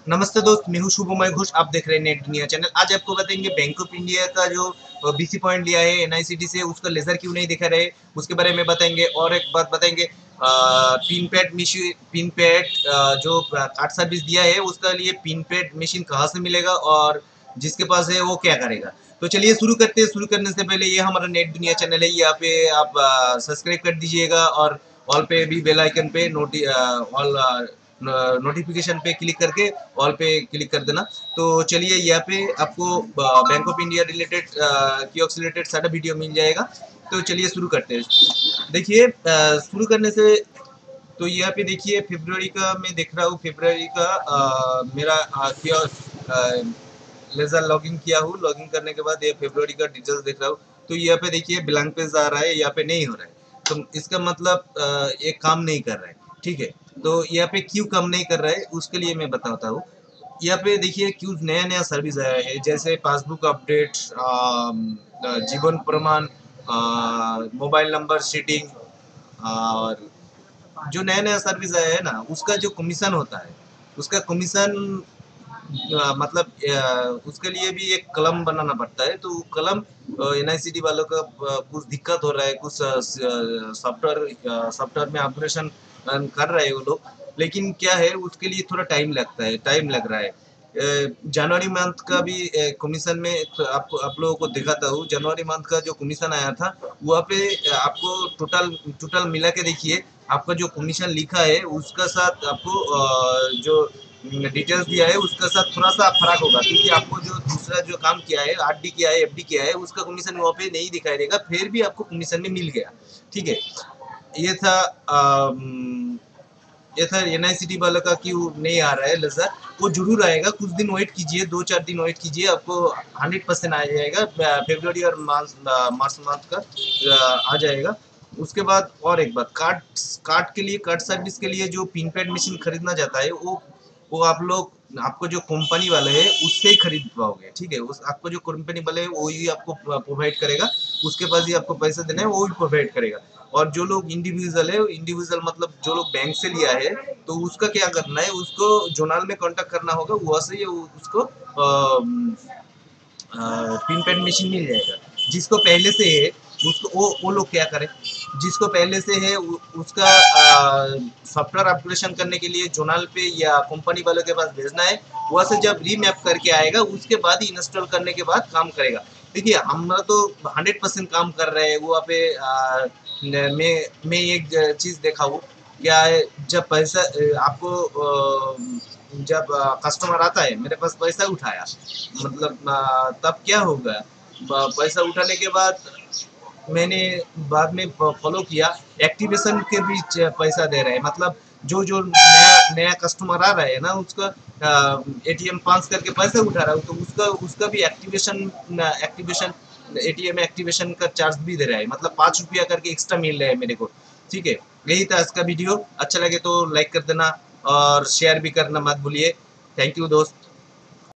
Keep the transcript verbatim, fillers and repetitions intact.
नमस्ते दोस्त, मैं हूँ शुभमय घोष। आप देख रहे हैं नेट दुनिया चैनल। आज आपको बताएंगे बैंक ऑफ इंडिया का जो बीसी पॉइंट लिया है एनआईसीटी से, उसका लेजर क्यों नहीं दिखा रहे, उसके बारे में बताएंगे। और एक बात बताएंगे, pin pad machine pin pad जो कार्ड सर्विस दिया है उसका लिए पिन पैड मशीन कहाँ से मिलेगा और जिसके पास है वो क्या करेगा। तो चलिए शुरू करते हैं। शुरू करने से पहले ये हमारा नेट दुनिया चैनल है, यहाँ पे आप सब्सक्राइब कर दीजिएगा और ऑल पे भी बेल आइकन पे नोटि ऑल नोटिफिकेशन पे क्लिक करके ऑल पे क्लिक कर देना। तो चलिए यहाँ पे आपको bank of India related kiosk related सारा वीडियो मिल जाएगा। तो चलिए शुरू करते हैं। देखिए, शुरू करने से तो यहाँ पे देखिए फरवरी का मैं देख रहा हूँ। फरवरी का आ, मेरा कियोस्क लेजर लॉगिन किया हूँ। लॉगिन करने के बाद ये फरवरी का डिटेल्स देख रहा हूँ। तो यहाँ पे देखिए ब्लैंक पेज आ रहा है, यहाँ पे नहीं हो रहा है। तो इसका मतलब ये काम नहीं कर रहा है। ठीक है, तो यहाँ पे क्यों काम नहीं कर रहा है उसके लिए मैं बताता हूँ। यहाँ पे देखिए क्यों नया नया सर्विस आया है, जैसे पासबुक अपडेट, जीवन प्रमाण, मोबाइल नंबर सीडिंग, और जो नया नया सर्विस आया है ना उसका जो कमीशन होता है उसका कमीशन आ, मतलब आ, उसके लिए भी एक कलम बनाना पड़ता है। तो कलम एनआईसीटी वालों का आ, कुछ दिक्कत हो रहा है, कुछ सॉफ्टवेयर सॉफ्टवेयर में ऑपरेशन कर रहे हैं वो लोग। लेकिन क्या है, उसके लिए थोड़ा टाइम लगता है, टाइम लग रहा है। जनवरी मंथ का भी कमीशन में तो आपको आप लोगों को दिखाता हूँ। जनवरी मंथ का जो कमीशन आया था वहाँ पे आपको टोटल टोटल मिला के देखिए, आपका जो कमीशन लिखा है उसका साथ आपको आ, जो डिटेल्स दिया है उसका साथ थोड़ा सा फर्क होगा, क्योंकि आपको जो दूसरा जो काम किया है, आरडी किया है, एफडी किया है, उसका कमीशन वहाँ पे नहीं दिखाई देगा, फिर भी आपको कमीशन में मिल गया। ठीक है, ये था आम, ये था एनआईसीटी वाला का क्यों नहीं आ रहा है लेजर। वो जरूर आएगा, कुछ दिन वेट कीजिए, दो चार दिन वेट कीजिए, आपको हंड्रेड परसेंट आ जाएगा। फरवरी और मार्च मार्च मंथ का आ जाएगा। उसके बाद और एक बात, कार्ड कार्ड के लिए, कार्ड सर्विस के लिए जो पिन पैड मशीन खरीदना चाहता है वो वो आप लोग, आपको जो कंपनी वाले है उससे ही खरीद पाओगे। ठीक है, उस आपको जो कंपनी वाले है वो ही आपको प्रोवाइड करेगा, उसके पास ही आपको पैसे देने हैं, वो ही प्रोवाइड करेगा। और जो लोग इंडिविजुअल है, इंडिविजुअल मतलब जो लोग बैंक से लिया है, तो उसका क्या करना है, उसको जोनल में कांटेक्ट करना होगा, वहाँ से उसको पिन पैड मशीन मिल जाएगा। जिसको पहले से है उसको वो वो लोग क्या करें, जिसको पहले से है उसका सॉफ्टवेयर अपग्रेडेशन करने के लिए जोनल पे या कंपनी वालों के पास भेजना है। वहाँ से जब रीमैप करके आएगा उसके बाद ही इंस्टॉल करने के बाद काम करेगा। देखिए हम तो हंड्रेड परसेंट काम कर रहे हैं वहाँ पे। आ, मैं मैं एक चीज़ देखा हूँ, क्या है, जब पैसा आपको जब कस्टमर आता है मेरे पास पैसा उठाया, मतलब तब क्या होगा, पैसा उठाने के बाद मैंने बाद में फॉलो किया, एक्टिवेशन के भी पैसा दे रहे हैं। मतलब जो जो नया नया कस्टमर आ रहा है ना उसका एटीएम पांच करके पैसा उठा रहा है, तो उसका उसका भी एक्टिवेशन एक्टिवेशन एटीएम एक्टिवेशन का चार्ज भी दे रहा है, मतलब पाँच रुपया करके एक्स्ट्रा मिल रहा है मेरे को। ठीक है, यही था इसका वीडियो। अच्छा लगे तो लाइक कर देना और शेयर भी करना मत भूलिए। थैंक यू दोस्त।